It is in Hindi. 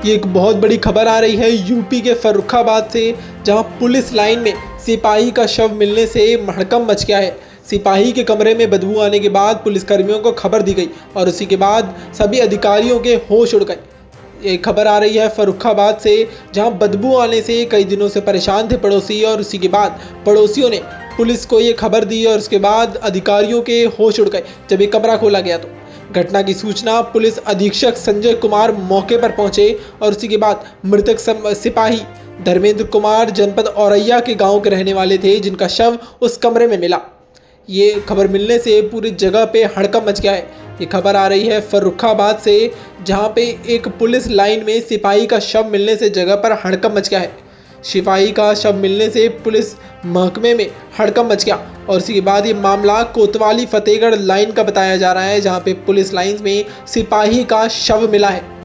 ये एक बहुत बड़ी खबर आ रही है यूपी के फर्रुखाबाद से, जहां पुलिस लाइन में सिपाही का शव मिलने से हड़कंप मच गया है। सिपाही के कमरे में बदबू आने के बाद पुलिसकर्मियों को खबर दी गई और उसी के बाद सभी अधिकारियों के होश उड़ गए। ये खबर आ रही है फर्रुखाबाद से, जहां बदबू आने से कई दिनों से परेशान थे पड़ोसी और उसी के बाद पड़ोसियों ने पुलिस को ये खबर दी और उसके बाद अधिकारियों के होश उड़ गए जब ये कमरा खोला गया। तो घटना की सूचना पुलिस अधीक्षक संजय कुमार मौके पर पहुंचे और उसी के बाद मृतक सिपाही धर्मेंद्र कुमार जनपद औरैया के गांव के रहने वाले थे, जिनका शव उस कमरे में मिला। ये खबर मिलने से पूरी जगह पे हड़कंप मच गया है। ये खबर आ रही है फर्रुखाबाद से, जहां पे एक पुलिस लाइन में सिपाही का शव मिलने से जगह पर हड़कंप मच गया है। सिपाही का शव मिलने से पुलिस महकमे में हड़कंप मच गया और उसके बाद ये मामला कोतवाली फतेहगढ़ लाइन का बताया जा रहा है, जहां पे पुलिस लाइन में सिपाही का शव मिला है।